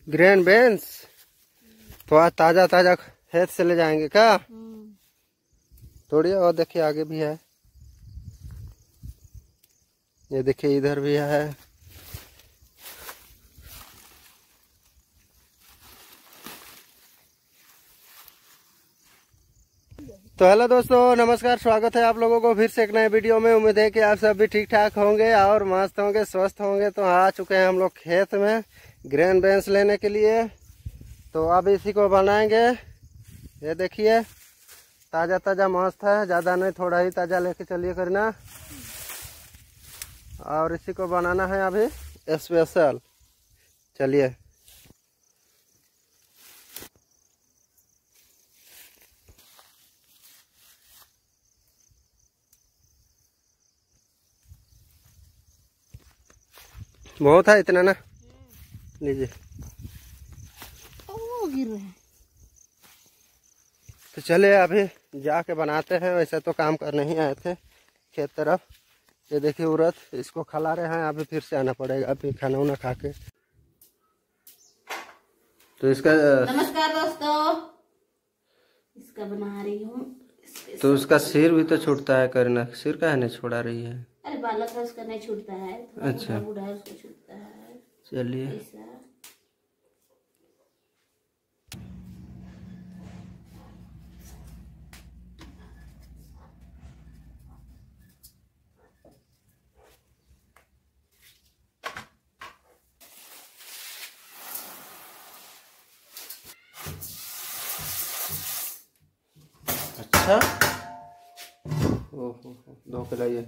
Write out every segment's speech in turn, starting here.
Grain बेंस तो आज ताजा ताजा खेत से ले जाएंगे क्या? तोड़िए। और देखिए आगे भी है, ये देखिए इधर भी है। तो हेलो दोस्तों, नमस्कार, स्वागत है आप लोगों को फिर से एक नए वीडियो में। उम्मीद है कि आप सब भी ठीक ठाक होंगे और मस्त होंगे, स्वस्थ होंगे। तो आ चुके हैं हम लोग खेत में ग्रेन बेंस लेने के लिए। तो अब इसी को बनाएंगे। ये देखिए ताज़ा ताज़ा मस्त है, ज़्यादा नहीं, थोड़ा ही ताज़ा लेके चलिए करना। और इसी को बनाना है अभी स्पेशल। चलिए। बहुत है इतना ना, लीजिए। गिर रहे हैं। तो चले अभी जाके बनाते हैं। वैसे तो काम करने ही आए थे खेत तरफ। ये देखिए उड़द, इसको खिला रहे हैं। अभी फिर से आना पड़ेगा अभी खाना उना खा के। तो इसका नमस्कार दोस्तों, इसका बना रही हूँ। तो उसका सिर भी तो छूटता है करना, सिर का है नहीं छोड़ा रही है। अरे बालक है उसका नहीं छूटता है, अच्छा बूढ़ा है उसका छूटता है। चलिए। ऐसा अच्छा, ओहो, धो के लाइए।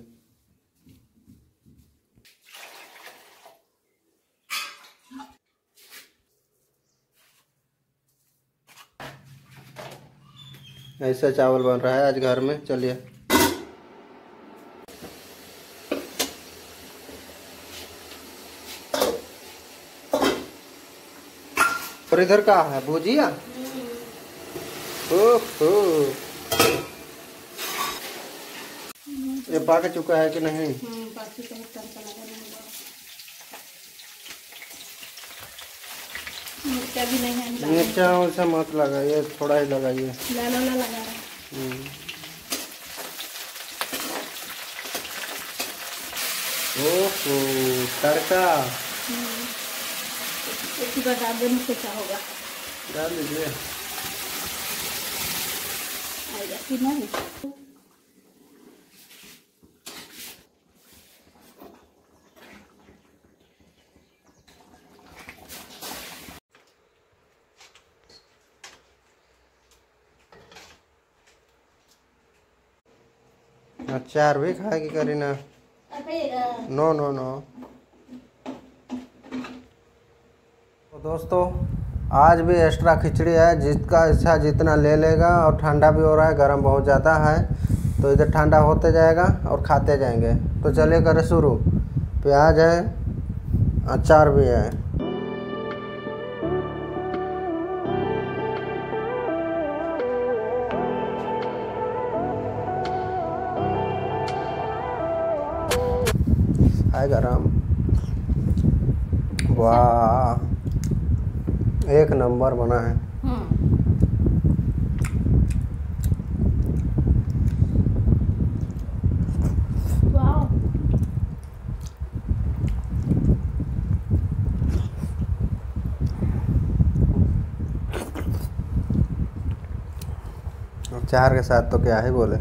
ऐसा चावल बन रहा है आज घर में। चलिए। और इधर का है भुजिया। ओहो, ये पक चुका है कि नहीं? मिर्चा भी नहीं है। मिर्चा वैसा मत लगाइए, थोड़ा ही लगाइए। लाला लगा रहा है। ओहो, तड़का एक बार डाल देने से क्या होगा? डाल दीजिए। आएगा कि नहीं? अचार भी खाएगी करीना? No no no. तो दोस्तों आज भी एक्स्ट्रा खिचड़ी है, जिसका इच्छा जितना ले लेगा। और ठंडा भी हो रहा है, गर्म बहुत ज़्यादा है। तो इधर ठंडा होते जाएगा और खाते जाएंगे। तो चलिए करें शुरू। प्याज है, अचार भी है। है गरम। वाह, एक नंबर बना है। अचार के साथ तो क्या ही बोले।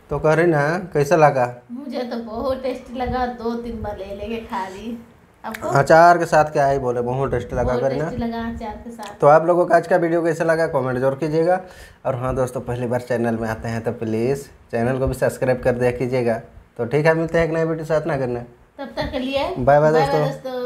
तो कह रही ना कैसा लगा? मुझे तो बहुत टेस्टी लगा, 2-3 बार ले लेके खा ली। आपको? अचार के साथ क्या ही बोले, बहुत टेस्टी लगा बहुत करी ना। टेस्टी लगा अचार के साथ। तो आप लोगों का आज का वीडियो कैसा लगा कमेंट जरूर कीजिएगा। और हाँ दोस्तों, पहली बार चैनल में आते हैं तो प्लीज़ चैनल को भी सब्सक्राइब कर दिया कीजिएगा। तो ठीक है, मिलते हैं एक नए वीडियो साथ ना करना। तब तक के लिए बाय बाय दोस्तों।